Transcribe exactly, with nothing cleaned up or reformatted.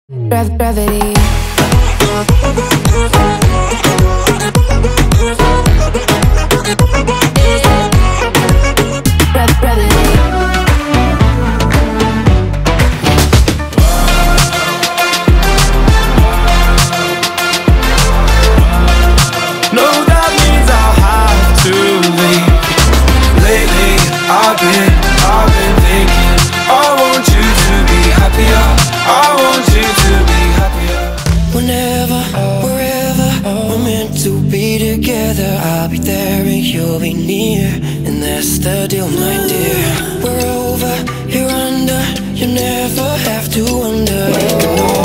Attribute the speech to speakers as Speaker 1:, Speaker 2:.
Speaker 1: Gravity.
Speaker 2: I've been, I've been thinking, I want you to be happier, I want you to be happier.
Speaker 3: Whenever, wherever, we're meant to be together. I'll be there and you'll be near, and that's the deal, my dear. We're over, you're under, you never have to wonder. You know